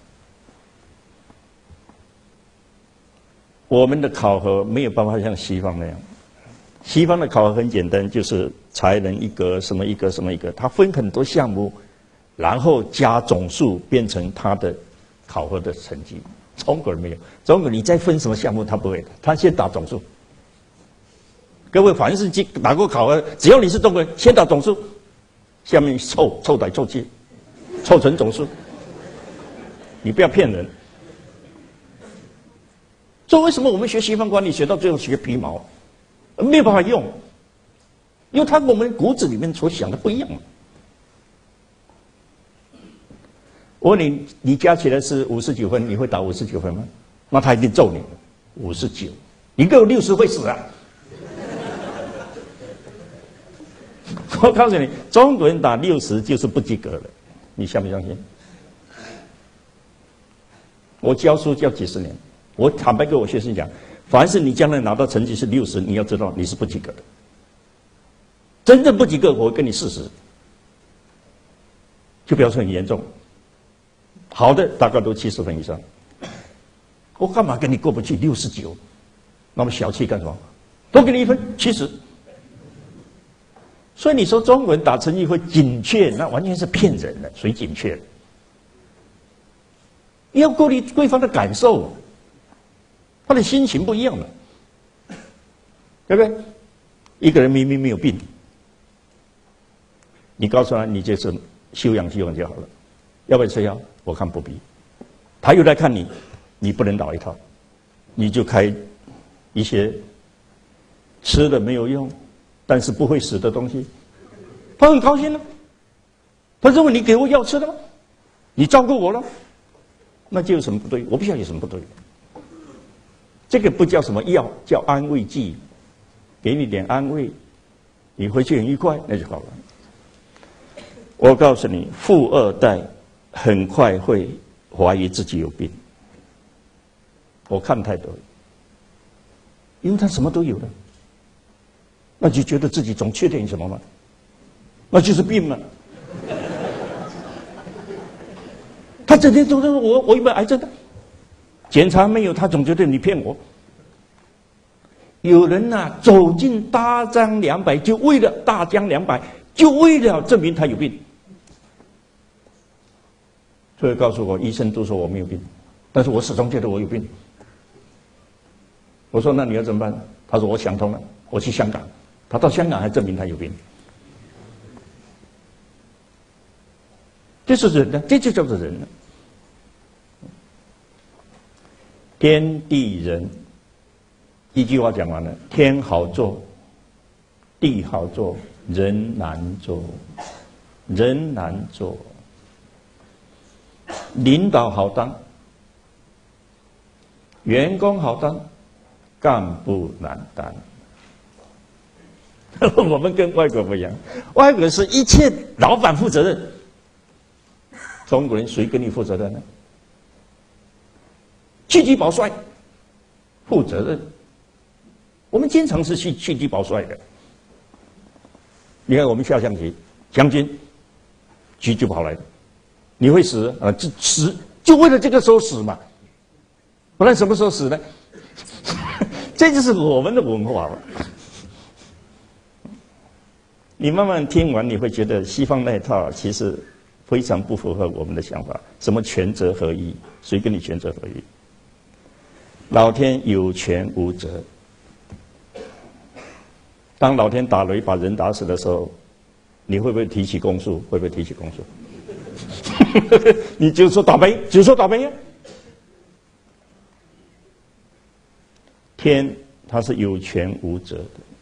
我们的考核没有办法像西方那样，西方的考核很简单，就是才能一格，什么一格，什么一格，它分很多项目，然后加总数变成他的考核的成绩。中国人没有，中国你再分什么项目，他不会的，他先打总数。各位，凡是打过考核，只要你是中国人，先打总数，下面凑来凑去，凑成总数。你不要骗人。所以为什么我们学西方管理学到最后学皮毛，没有办法用？因为它跟我们骨子里面所想的不一样。我问你，你加起来是59分，你会打59分吗？那他一定揍你，59，你给我60会死啊！我告诉你，中国人打60就是不及格了，你相不相信？我教书教几十年，我坦白跟我学生讲，凡是你将来拿到成绩是60，你要知道你是不及格的。真正不及格，我会跟你40，就表示很严重。好的大概都70分以上，我干嘛跟你过不去69？那么小气干什么？多给你1分70。所以你说中国人打成绩会准确，那完全是骗人的，谁准确？你要顾虑对方的感受，他的心情不一样的，对不对？一个人明明没有病，你告诉他你就是休养就好了，要不要吃药？我看不必。他又来看你，你不能倒一套，你就开一些吃的没有用，但是不会死的东西，他很高兴呢。他认为你给我药吃的吗？你照顾我了，那就有什么不对？我不晓得有什么不对。这个不叫什么药，叫安慰剂，给你点安慰，你回去很愉快，那就好了。我告诉你，富二代很快会怀疑自己有病。我看太多了，因为他什么都有了，那就觉得自己总缺点什么吗？那就是病嘛。他整天都说我有没有癌症的，检查没有，他总觉得你骗我。有人呐、走进大江两百，就为了大江两百，就为了证明他有病。所以告诉我，医生都说我没有病，但是我始终觉得我有病。我说那你要怎么办？他说我想通了，我去香港。他到香港还证明他有病。这是人呢，这就叫做人了。天地人，一句话讲完了：天好做，地好做，人难做，人难做。领导好当，员工好当，干部难当。我们跟外国不一样，外国是一切老板负责任。中国人谁跟你负责任呢？去鸡保帅负责任。我们经常是去鸡保帅的。你看我们下象棋，将军狙就跑来的，你会死啊？就死就为了这个时候死嘛，不然什么时候死呢？这就是我们的文化了。你慢慢听完，你会觉得西方那一套其实非常不符合我们的想法。什么权责合一？谁跟你权责合一？老天有权无责。当老天打雷把人打死的时候，你会不会提起公诉？会不会提起公诉？你就说倒霉，就说倒霉呀。天他是有权无责的。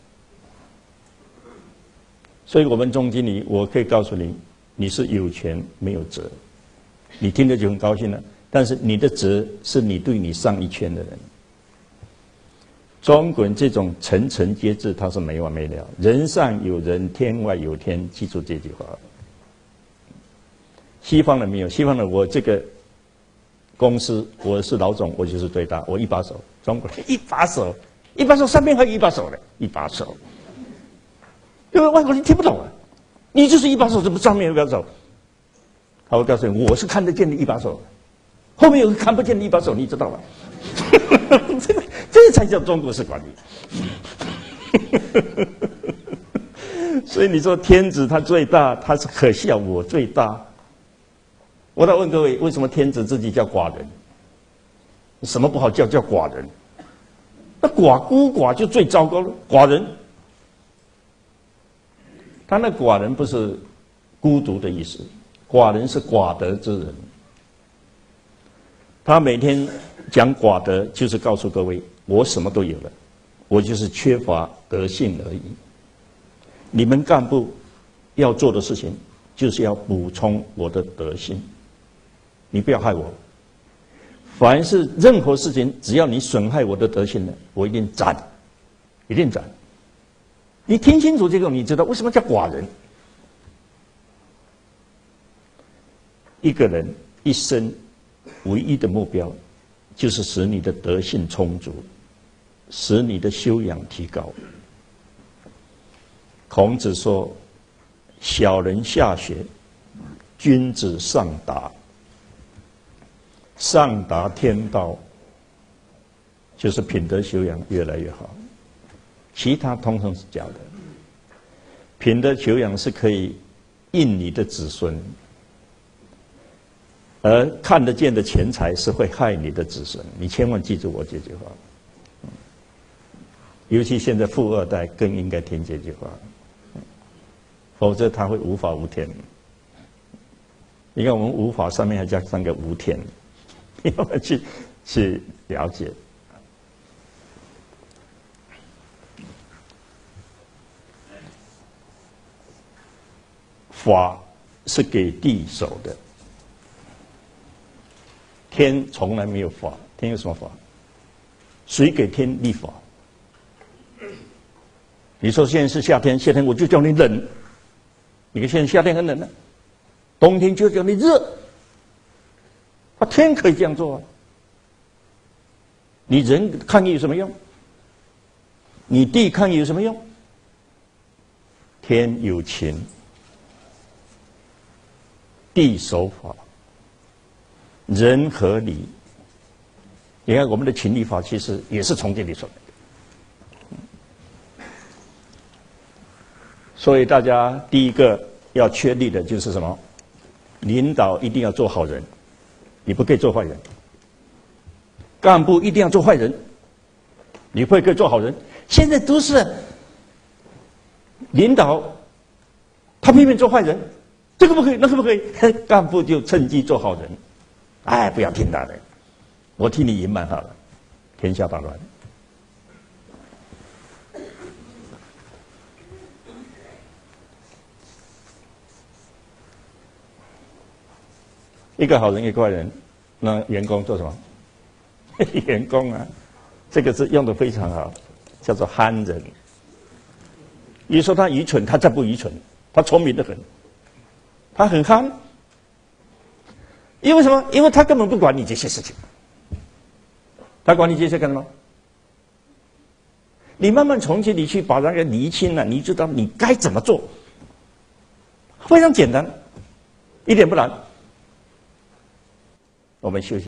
所以我们总经理，我可以告诉你，你是有权没有责，你听着就很高兴了。但是你的责是你对你上一圈的人。中国人这种层层节制，他是没完没了。人上有人，天外有天，记住这句话。西方人没有，西方人我这个公司我是老总，我就是最大，我一把手。中国人一把手，一把手上面还有一把手的，一把手。因为外国人听不懂啊， 你就是一把手，怎么上面有一把手？他会告诉你，我是看得见的一把手，后面有个看不见的一把手，你知道吗？这才叫中国式管理。所以你说天子他最大，他是可笑我最大。我来问各位，为什么天子自己叫寡人？什么不好叫寡人？那孤寡就最糟糕了。寡人，他那寡人不是孤独的意思，寡人是寡德之人。他每天讲寡德，就是告诉各位，我什么都有了，我就是缺乏德性而已。你们干部要做的事情，就是要补充我的德性。你不要害我。凡是任何事情，只要你损害我的德性的，我一定斩，一定斩。你听清楚这个，你知道为什么叫寡人？一个人一生唯一的目标，就是使你的德性充足，使你的修养提高。孔子说：“小人下学，君子上达。上达天道，就是品德修养越来越好，其他通通是假的。品德修养是可以印你的子孙，而看得见的钱财是会害你的子孙。你千万记住我这句话。尤其现在富二代更应该听这句话，否则他会无法无天。你看我们无法上面还加上个无天。”要去了解，法是给地守的，天从来没有法，天有什么法？谁给天立法？你说现在是夏天，夏天我就叫你冷，你看现在夏天很冷了，冬天就叫你热。天可以这样做啊！你人抗议有什么用？你地抗议有什么用？天有情，地守法，人合理。你看我们的情理法其实也是从这里出来的。所以大家第一个要确立的就是什么？领导一定要做好人。你不可以做坏人，干部一定要做坏人，你不可以做好人。现在都是领导，他偏偏做坏人，这个不可以，那个不可以，干部就趁机做好人。哎，不要听他的，我替你隐瞒好了，天下大乱。一个好人，一个坏人，那员工做什么？员工啊，这个字用的非常好，叫做憨人。你说他愚蠢，他才不愚蠢，他聪明得很，他很憨。因为什么？因为他根本不管你这些事情，他管你这些干什么？你慢慢从这里去把那个厘清了，你知道你该怎么做，非常简单，一点不难。我们休息。